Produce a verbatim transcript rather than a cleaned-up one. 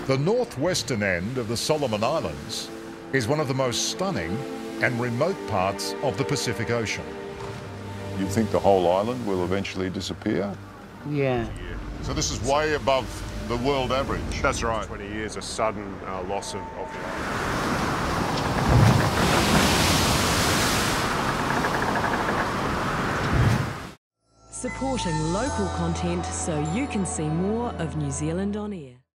The northwestern end of the Solomon Islands is one of the most stunning and remote parts of the Pacific Ocean. You think the whole island will eventually disappear? Yeah. So this is way above the world average. That's right. twenty years, a sudden uh, loss of, of the island. Supporting local content so you can see more of New Zealand on air.